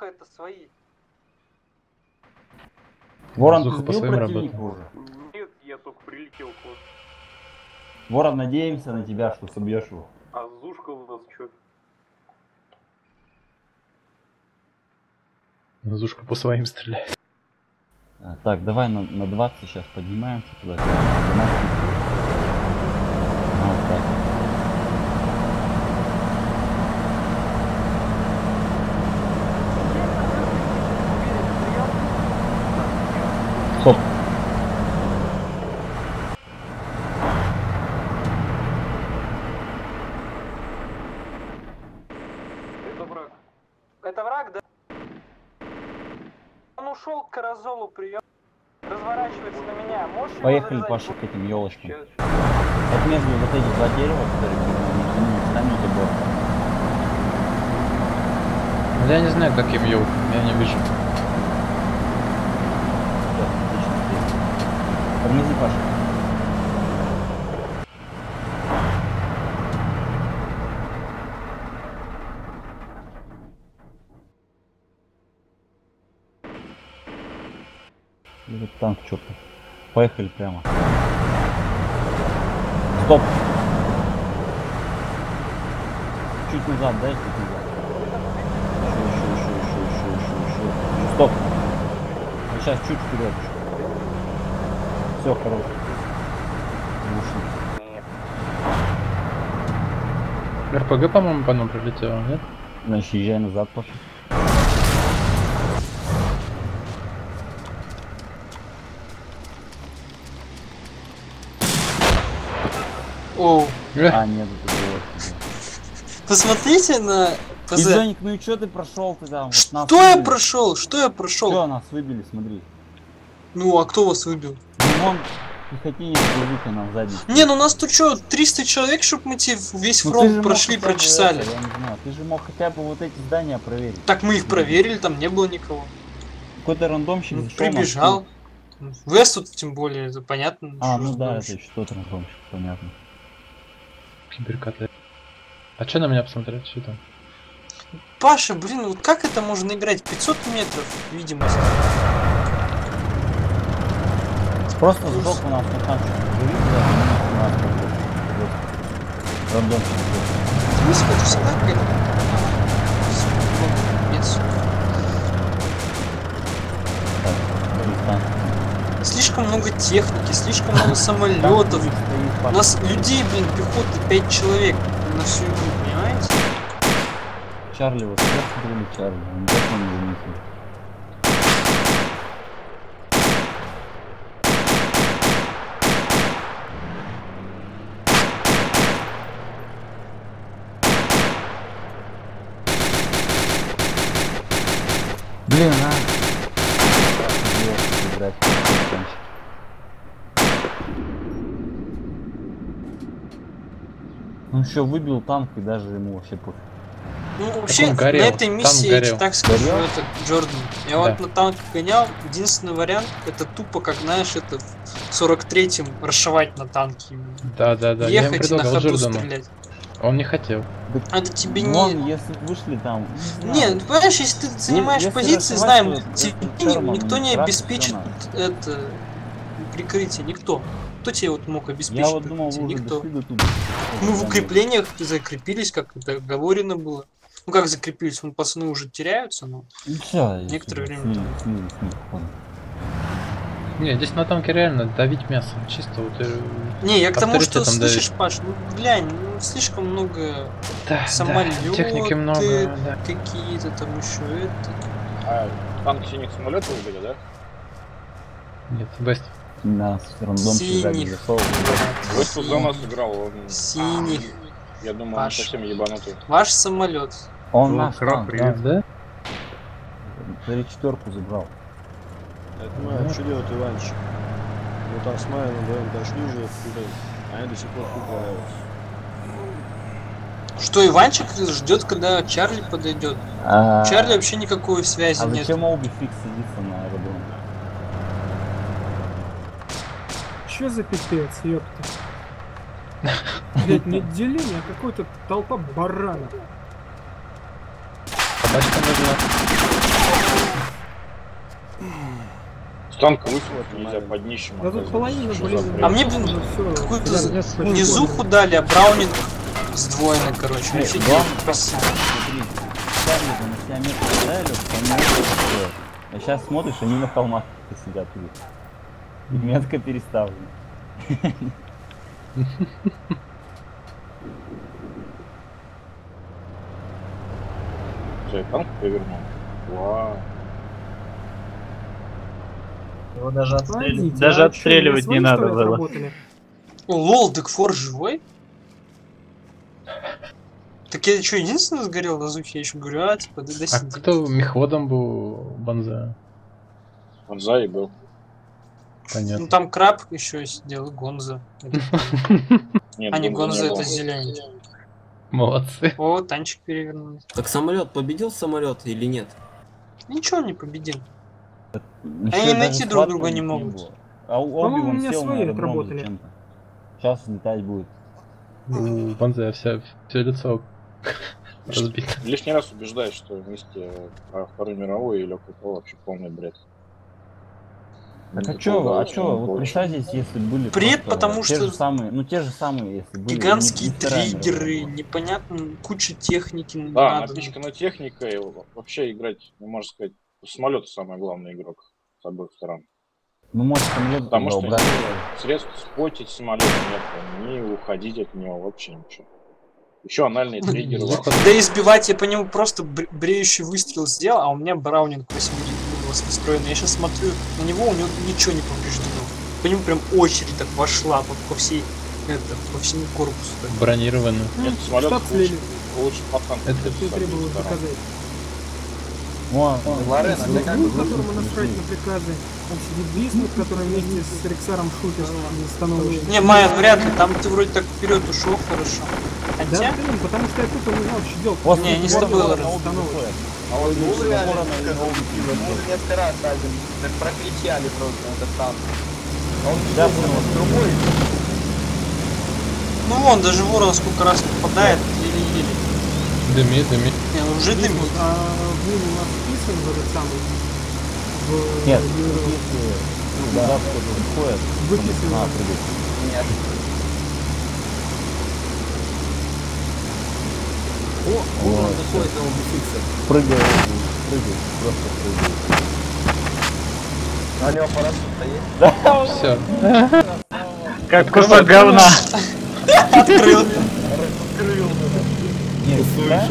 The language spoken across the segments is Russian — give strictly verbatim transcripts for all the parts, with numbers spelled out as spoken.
Леха это свои. Ворон, ты сбил противника уже? Нет, я только прилетел к вам. Ворон, надеемся на тебя, что собьешь его. А Зушка у нас что? Зушка по своим стреляет. А, так, давай на, на двадцать сейчас поднимаемся туда. Вот так. Стоп. Это враг. Это враг, да? Он ушел к Каразолу, прием. Разворачивается на меня. Можешь его Поехали, завязать? Паша, к этим елочкам. Сейчас. Вот между вот эти два дерева, которые станете бор. Я не знаю, каким елкам, я не вижу. Тормози, Паша. Этот танк чертов. Поехали прямо. Стоп. Чуть назад, дай, чуть назад. Еще, еще, еще, еще, еще, еще, еще. Стоп. Вот сейчас чуть вперед. Все, хорошо. РПГ, по-моему, по нам прилетело, нет? Значит, езжай назад, Паша. Оу. А, нет, это было. Посмотрите на ПЗ. Изоник, ну и что ты прошел тогда? Вот нас Что я выбили. прошел? Что я прошел? Все, нас выбили, смотри. Ну, а кто вас выбил? Ну вон, пехотинец глубоко нам сзади. Не, ну у нас тут что, триста человек, чтобы мы те весь Ну, ты фронт же мог прошли, хотя бы прочесали. это, я не знаю, ты же мог хотя бы вот эти здания проверить. Так мы их проверили, там не было никого. Какой-то рандомщик Ну, зашел, прибежал. нас Вест тут тем более, это понятно. А, что ну ж да, дальше. это еще тот рандомщик, понятно. Киберкотлет. А что на меня посмотреть? Что там? Паша, блин, вот как это можно играть? пятьсот метров видимость. Просто сбоку нас вот там рандомщик. Смысл это всегда какая-то. Слишком много техники, слишком много самолетов. У нас людей, блин, пехоты пять человек на всю игру, понимаете? Чарли, вот сверху были Чарли, он так он занесли. Блин, а! Играть. Он еще выбил танк и даже ему вообще пофиг. Ну, вообще, он горел, на этой миссии, я горел. так скажу, Горел? это Джордан. Я Да. вот на танке гонял, единственный вариант, это тупо, как знаешь, это в сорок третьем расшивать на танке. Да, да, да. Я ему Ехать и на предлагал ходу Джордану. стрелять. Он не хотел. А это тебе Вон, не... если вышли там... Не, ну, понимаешь, если ты занимаешь если позиции, расшивать, знаем, то тебе это ни- Шерман, никто не Красный, обеспечит всё это прикрытие, никто. Кто тебе вот мог обеспечить Я вот думал, вы прикрытие? уже Никто. дошли до туда. Мы в укреплениях закрепились, как это договорено было. Ну как закрепились, вон пацаны уже теряются, но Ну всё, некоторое время слили, там. слили, слили, понял. Не, здесь на танке реально давить мясо. Чисто вот... э, Не, я к тому, что авторитетом слышишь, Паш, ну глянь, ну слишком много Да, самолеты, да, техники много, да. какие-то там еще это. А танк синих самолетов были, да? Нет, Бест. Нас рандом Синих. зашел. Вот тут за нас играл, он... Синих. Я думаю, Паш. он совсем ебанутый. Ваш самолет. Он Ну, наш краб, танк, привет. да. Да? Три четверку забрал. Я понимаю, что делать Иванчик. Вот там с Майей вдвоем дошли уже туда, а они до сих пор тут валяются. Что, Иванчик ждет, когда Чарли подойдет? А, У Чарли вообще никакой связи а нет. зачем Оуби фикс садится на аэродроме? Чё за пипец, ёпта? Блять, не отделение, а какой-то толпа баранов. Собачка нужна. Танк высунуть нельзя под днищем. Да тут половина, Что блин. за бред? А мне, блин, какую-то низуху дали, а браунинг сдвоенный, короче. Эй, Офигеть, главное, спасибо. Смотри, ставили бы на себя метку ставили, по а сейчас смотришь, они на холмах сидят. И метка переставлена. Что, танк перевернул? Вау. Его даже отстреливать, Подождите, даже а отстреливать чё, не на свои, надо что ли, было. отработали? О, лол, Декфор живой? Так я что, единственный сгорел на Зухе? Я еще говорю, а, типа, да, да А сиди. кто мехводом был Банза? Он за и был. Ну Понятно. там краб еще сидел, и Гонза. Нет, А не Гонза Гонза, не было. это зеленый. Молодцы. О, танчик перевернули. Так самолет победил самолет или нет? Ничего не победил. Ещё Они даже найти друг схватки друга не не могут. было. А у По-моему, Оби у он меня сел свои на аэродроме отработали. зачем-то. Сейчас летать будет. У Банза вся, все лицо разбито. Лишний раз убеждаюсь, что вместе про Вторую мировую и легкий пол вообще полный бред. Так а Никакого чё, а удовольствия чё, не вот получишь. представьте, если были Бред, просто потому те что же самые, ну те же самые, если были. Гигантские не- не Вторая триггеры, мировая была. непонятно, куча техники Да, надо. напичкана техникой, вообще играть, ну, можно сказать, самолет самый главный игрок с обоих сторон. Ну может самолет Потому что убрать. ни средств спотить самолет нет, ни уходить от него, вообще ничего. Еще анальные триггеры. Да избивать я по нему просто бр- бреющий выстрел сделал, а у меня браунинг восемь настроенный. Я сейчас смотрю на него, у него ничего не повреждено. По нему прям очередь так вошла по, по всей, это, по всему корпусу. Так. Бронированно. Нет, самолет Штаб лучше, слили. лучше по танку. Это Что тебе требовалось доказать? О, Лорен, Если а ты как друг, бы которому насрать на приказы, он сидит Бисмут, который вместе с Рексаром шутит становится. Не, Майя, вряд ли, там ты вроде так вперед ушел хорошо. Да, Хотя, блин, потому что я тупо не знал, что делать. После Не, не с Ворона тобой, на Лорен. Оби выходит. А вот ну, После реально, Ворона на скажу, Оби мы выходит. уже несколько раз даже так прокричали просто на этот танк. А он Да, да, понял. другой. ну вон, даже ворон сколько раз попадает, еле-еле. Дымит, дымит. Не, он уже Бисмут, дымит. а вы у нас вписан в этот самый... В... Нет, в- если ну, да, кто-то выходит, Выписываю. надо прыгать. Нет. О, Вот, он заходит на убификса. Прыгай, прыгай, просто прыгай. А у него парашют-то есть? Да, Все. Как кусок говна. Открыл. нет, да?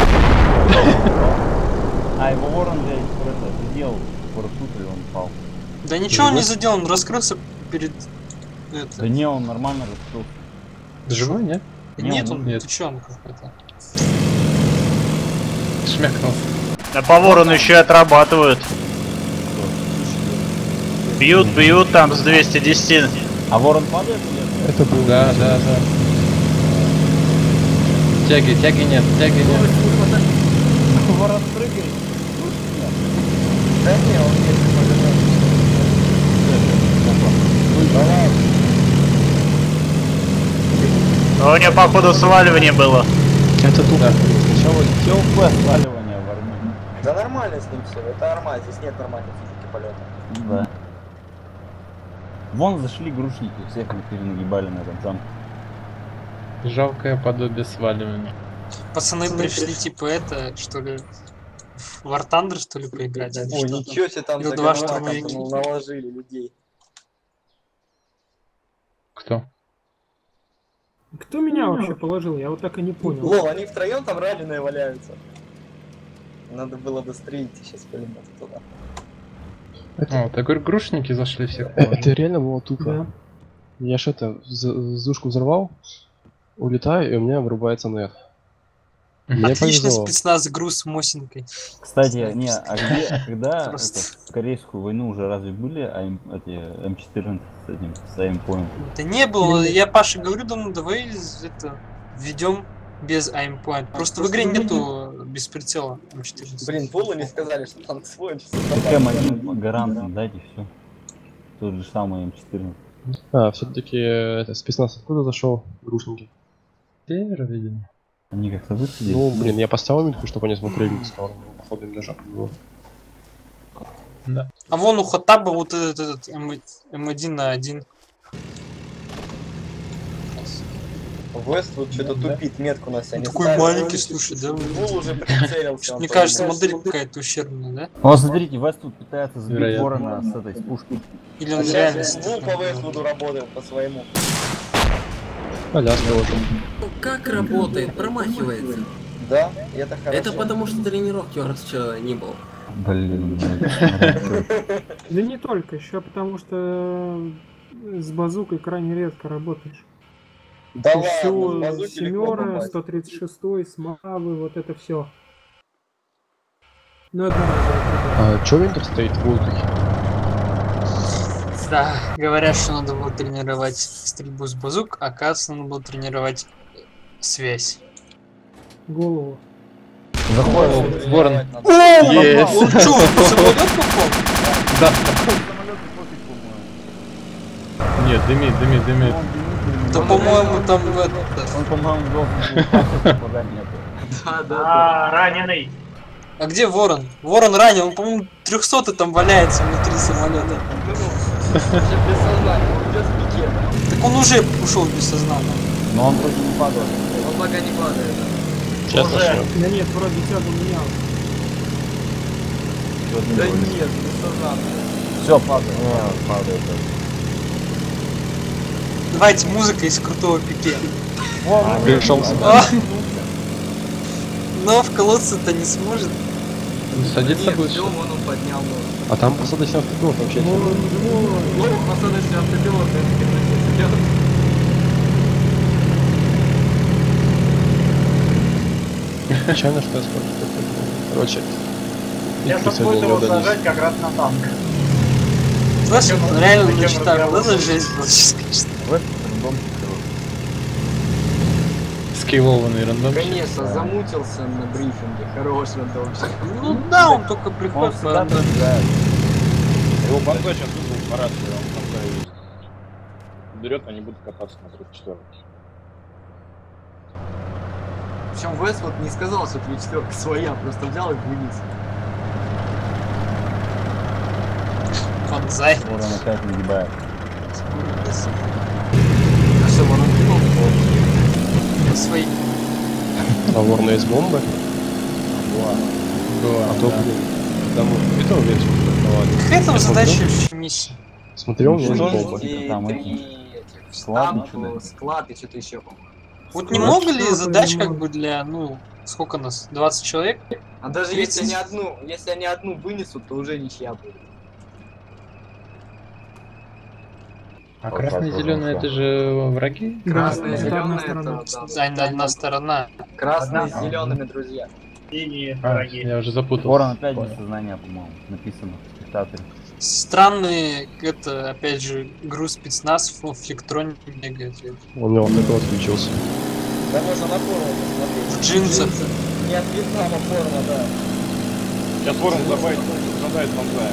А его ворон, блядь, это, задел парашют, и он упал. Да ничего он не задел, он раскрылся перед... Это. Да не, он нормально раскрылся. Живой, нет? Не, Нет, он- он, нет. ты чё, он какой-то. Шмякнулся. А по ворону еще и отрабатывают. Бьют, бьют там с двести десять. А ворон падает или нет? Это был. Да, да, да. Тяги, тяги нет, тяги нет. Ворон прыгает. Да не, он есть Ну, у него походу сваливание было. Это туда. Сначала ТЛП сваливание вороны. Да нормально с ним все, это нормально, здесь нет нормальной физики полета. Да. Вон зашли грушники, всех мы перенагибали на этом замке. Жалкое подобие сваливания. Пацаны пришли, типа, это, что ли, в War Thunder, что ли, поиграть? или Ой, что? ничего себе там Ил за два говна штурмовики. там наложили людей. Кто? Кто меня вообще положил? Я вот так и не понял. Лол, они втроем там раненые валяются. Надо было быстрее идти сейчас пулемет туда. О, так говорю, грушники зашли всех. Э, Это реально было тупо. Да. Я ж это, з- зушку взорвал, улетаю, и у меня вырубается нет. Мне Отличный повезло. спецназ груз с Мосинкой. Кстати, не, а где, а когда это, Просто. в Корейскую войну уже разве были АМ, эти эм четырнадцать с этим, с АМ-поем? Да не было, я Паше говорю, думаю, давай это введем без aim-point. Просто в игре нету без прицела эм четырнадцать. Блин, Полу не сказали, что там свой. эм один гарант, дайте все. Тот же самый эм четырнадцать. А, все-таки это, спецназ откуда зашел? Грушники. Север, видимо. Они как-то высадились. Ну, блин, я поставил минутку, чтобы они смотрели, сказал, походу им даже было. Да. А вон у Хаттаба вот этот, этот эм один на один. Вествуд что-то тупит, метку на себя не Такой ставит. маленький, слушай, да? Вул уже прицелился. он Мне тоже. кажется, модель какая-то ущербная, да? Вот смотрите, Вествуд пытается сбить Вероятно. Ворона с этой, с пушки. Или А он сейчас реально... Вул по Вествуду работает по своему. Коляска вот. Ну, как работает? Промахивается. Да, и это хорошо. Это потому что тренировки у нас вчера не было. Блин, Да не только, еще потому что с базукой крайне редко работаешь. Да ладно, Все с базуки легко семеры, попасть. сто тридцать шесть, смавы, вот это все. Ну одноразово. А чё Винтер стоит в воздухе? Да, говорят, что надо было тренировать стрельбу с базук, а оказывается, надо было тренировать связь. Голову. заходит. Ворон. О, Есть. он что, он по самолет попал? Да. Нет, дымит, дымит, дымит. Да, по-моему, там это... Он, по-моему, должен был попасть, куда нет. Да, да, А, раненый. А где Ворон? Ворон ранен, он, по-моему, трехсотый там валяется внутри самолета. Без сознания, он идет в пике. Так он уже ушел без сознания. Но он вроде не падает. Он пока не падает. Сейчас начнем. Да нет, вроде тягу менял. Да нет, без сознания. Все, падает. Не, падает. Давайте, музыка из крутого пике. Пришелся. А! Но вколоться-то не сможет. Садиться будет. Ждем, он он поднял нож. А там посадочный автопилот вообще. Ну, Ну, посадочный автопилот, это идет. Случайно что я скажу? Короче. Я Винтер сегодня попробовал не удались. сажать как раз на танк. Знаешь, он реально Зачем значит так, разговаривать? вот это жесть была, сейчас, конечно. Вествуд рандомчик. Скейлованный рандом. Конечно, замутился на брифинге. Хорош рандомчик. Ну да, он только Он приходит по всегда рандому. добегает. Его банзой сейчас вызвал по рации, он там ездит. Берет, они будут кататься на тридцать четвёрке. Причем Вествуд не сказал, что тридцать четвёрка своя, просто взял и вынес. Фанзай. Ворон опять нагибает. А что, он кинул? Свои. А Ворона из бомбы? Была, А то, да. блин, там этого версию продавали. Какая там задача вообще миссия? Смотрел, у меня есть Что бомба. же там эти? Склад, Склад, ничего. склад и что-то еще, по-моему. Вот немного ли что-то задач немного. как бы для, ну, сколько нас, двадцать человек? А даже если тридцать. они одну, если они одну вынесут, то уже ничья будет. А красный-зеленый это же враги? Да, Красная, это одна зеленая, сторона. это, Да, это одна сторона. красные с Одна. зелеными друзья. Синие А, враги. я уже запутался. Ворон опять Понял. без сознания, по-моему, написано в спектакле. Странный, это, опять же, груз спецназ в флектроне бегает. У него вот это отключился. Да можно на форму посмотреть. В джинсах. Не от Вьетнама форма, да. Сейчас Ворон добавит, задает банзая.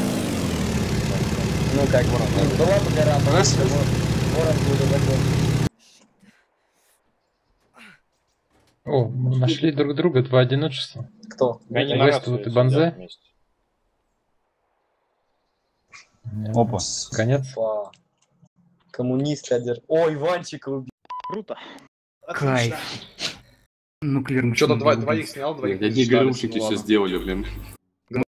Ну как ворон? Была бы гора, Раз. ворон будет закончен. О, мы нашли друг друга, два одиночества. Кто? Они Это на Вествуд рации и Банзе? сидят вместе. Опа. Конец. Фа. Коммунисты одержали. Ой, Иванчика убил. Круто. Кайф. Нуклеарный. Что-то два, двоих снял, двоих Одни не сняли, галюшники ну все ладно. сделали, блин.